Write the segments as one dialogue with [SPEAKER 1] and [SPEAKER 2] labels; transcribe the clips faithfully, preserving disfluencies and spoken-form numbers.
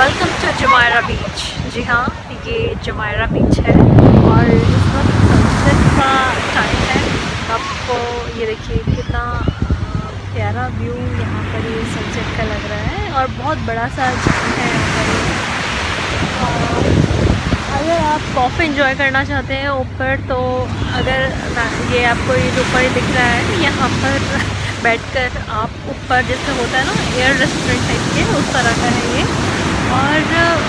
[SPEAKER 1] Welcome to Jumeirah beach. जी हाँ, ये जुमेरा बीच है और इस वक्त सनसेट का टाइम है। आपको ये देखिए कितना प्यारा व्यू यहाँ पर ये सनसेट का लग रहा है और बहुत बड़ा सा झील है यहाँ पर। अगर आप कॉफ़ी एंजॉय करना चाहते हैं ऊपर, तो अगर ये आपको ये जो ऊपर दिख रहा है, यहाँ पर बैठकर आप ऊपर जैसे होता है ना एयर रेस्टोरेंट टाइप के, उस तरह का है ये। और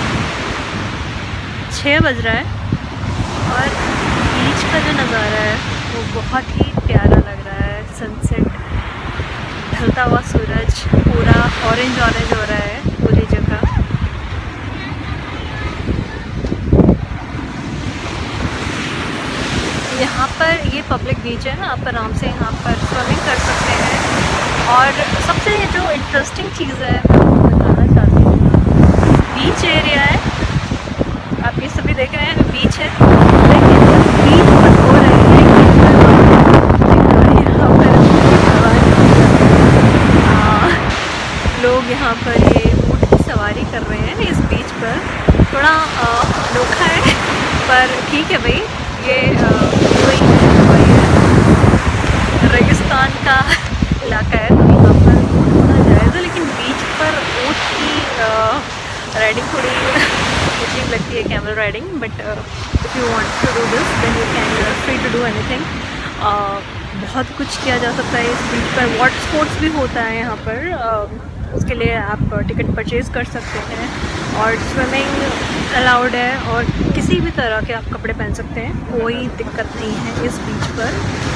[SPEAKER 1] छः बज रहा है और बीच का जो नज़ारा है वो बहुत ही प्यारा लग रहा है। सनसेट, ढलता हुआ सूरज, पूरा ऑरेंज ऑरेंज हो रहा है पूरी जगह। यहाँ पर ये पब्लिक बीच है ना, आप आराम से यहाँ पर स्विमिंग कर सकते हैं। और सबसे जो इंटरेस्टिंग चीज़ है मैं बताना चाहती हूँ, बीच एरिया है। आप ये सभी देख रहे हैं बीच है, लेकिन बीच पर हो रहे हैं यहाँ पर लोग यहाँ पर ये ऊँट की सवारी कर रहे हैं इस बीच पर। थोड़ा अनोखा है पर ठीक है भाई, ये दुबई है, रेगिस्तान का इलाका है तो यहाँ पर होना जायज़ है। लेकिन बीच पर ऊँट की राइडिंग थोड़ी अजीब लगती है, camel riding. But if you want to do this then you can, you are free to do anything. बहुत कुछ किया जा सकता है इस बीच पर। वाटर स्पोर्ट्स भी होता है यहाँ पर, uh, उसके लिए आप टिकट परचेज़ कर सकते हैं। और स्विमिंग अलाउड है और किसी भी तरह के आप कपड़े पहन सकते हैं, कोई दिक्कत नहीं है इस बीच पर।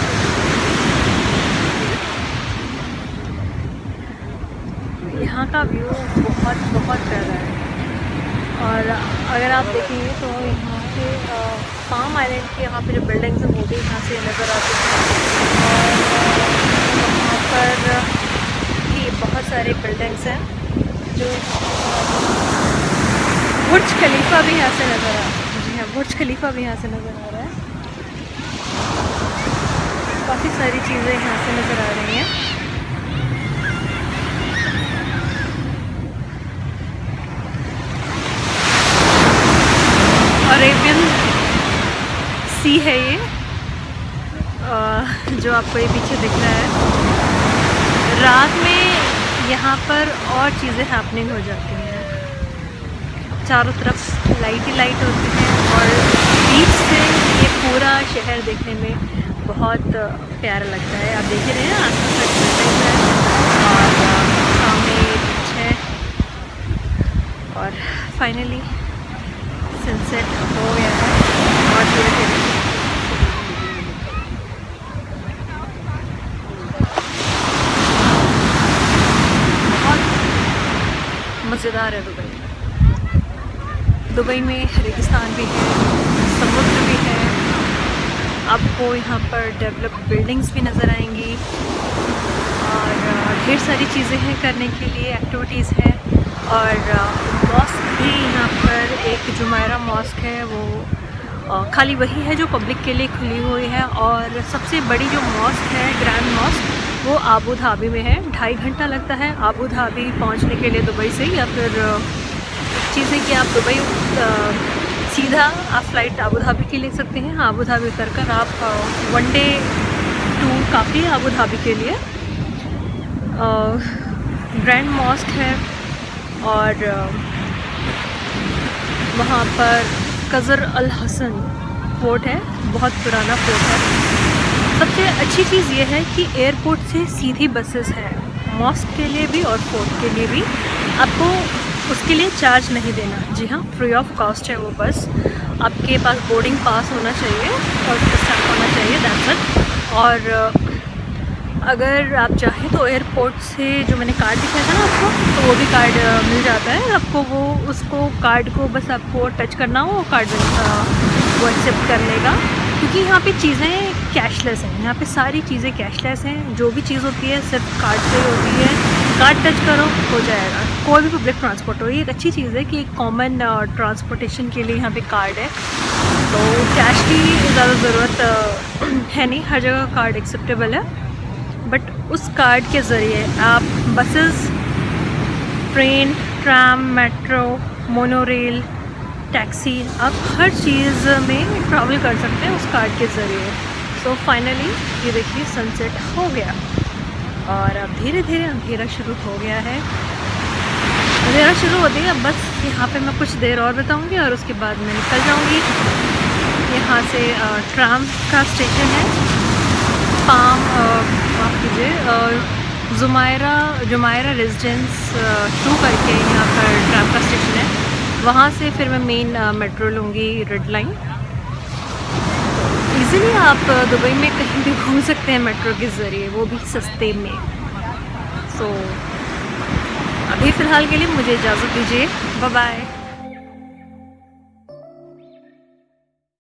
[SPEAKER 1] यहाँ का व्यू बहुत बहुत प्यारा है। और अगर आप देखेंगे तो यहाँ से पाम आइलैंड के यहाँ पे जो बिल्डिंग्स हैं वो भी यहाँ से नज़र आती हैं। और यहाँ पर भी बहुत सारे बिल्डिंग्स हैं जो बुर्ज खलीफा भी यहाँ से नज़र आ रहा है। जी हाँ, बुर्ज खलीफा भी यहाँ से नज़र आ रहा है। काफ़ी सारी चीज़ें यहाँ से नज़र आ रही हैं। अरेबियन सी है ये, जो आपको ये पीछे दिख रहा है। रात में यहाँ पर और चीज़ें हैपनिंग हो जाती हैं, चारों तरफ लाइट ही लाइट होती हैं और बीच से ये पूरा शहर देखने में बहुत प्यारा लगता है। आप देख ही रहे हैं आसपास बिल्डिंग है और सामने बीच है। और फाइनली सनसेट हो गया है और धीरे धीरे बहुत मज़ेदार है दुबई। दुबई में रेगिस्तान भी है, समुद्र भी है, आपको यहाँ पर डेवलप्ड बिल्डिंग्स भी नज़र आएंगी और ढेर सारी चीज़ें हैं करने के लिए, एक्टिविटीज़ हैं। और मॉस्क भी यहाँ पर एक जुमेरा मॉस्क है, वो खाली वही है जो पब्लिक के लिए खुली हुई है। और सबसे बड़ी जो मॉस्क है, ग्रैंड मॉस्क, वो आबू धाबी में है। ढाई घंटा लगता है आबू धाबी पहुँचने के लिए दुबई से। या फिर चीज़ है कि आप दुबई सीधा आप फ़्लाइट आबू धाबी की ले सकते हैं। आबू धाबी उतर कर आप वन डे टूर काफ़ी है आबू धाबी के लिए। ग्रैंड मॉस्क है और वहाँ पर कज़र अल हसन फोर्ट है, बहुत पुराना फोर्ट है। सबसे अच्छी चीज़ ये है कि एयरपोर्ट से सीधी बसेस हैं मॉस्क के लिए भी और फोर्ट के लिए भी। आपको उसके लिए चार्ज नहीं देना। जी हाँ, फ्री ऑफ कॉस्ट है वो बस। आपके पास बोर्डिंग पास होना चाहिए और स्टैम्प होना चाहिए, दैट्स इट। और अगर आप चाहें तो एयरपोर्ट से जो मैंने कार्ड दिखाया था ना आपको, तो वो भी कार्ड मिल जाता है आपको। वो उसको कार्ड को बस आपको टच करना हो, कार्ड वो एक्सेप्ट कर लेगा। क्योंकि यहाँ पे चीज़ें कैशलेस हैं, यहाँ पे सारी चीज़ें कैशलेस हैं। जो भी चीज़ होती है सिर्फ कार्ड से ही होती है। कार्ड टच करो हो जाएगा, कोई भी पब्लिक ट्रांसपोर्ट हो। ये एक अच्छी चीज़ है कि एक कॉमन ट्रांसपोर्टेशन के लिए यहाँ पे कार्ड है, तो कैश की ज़्यादा ज़रूरत है नहीं, हर जगह कार्ड एक्सेप्टेबल है। बट उस कार्ड के ज़रिए आप buses, train, tram, metro, monorail, taxi, आप हर चीज़ में ट्रैवल कर सकते हैं उस कार्ड के ज़रिए। सो फाइनली ये देखिए सनसेट हो गया और अब धीरे धीरे अंधेरा शुरू हो गया है। अंधेरा शुरू होते ही अब बस यहाँ पे मैं कुछ देर और बताऊँगी और उसके बाद मैं निकल जाऊँगी। यहाँ से ट्राम का स्टेशन है, पाम माफ़ कीजिए जुमैरा जुमेराह रेजिडेंस टू करके यहाँ पर ट्राम का स्टेशन है। वहाँ से फिर मैं मेन मेट्रो लूँगी, रेड लाइन। इजीली आप दुबई में कहीं भी घूम सकते हैं मेट्रो के ज़रिए, वो भी सस्ते में। सो so, अभी फ़िलहाल के लिए मुझे इजाज़त दीजिए, बाय बाय।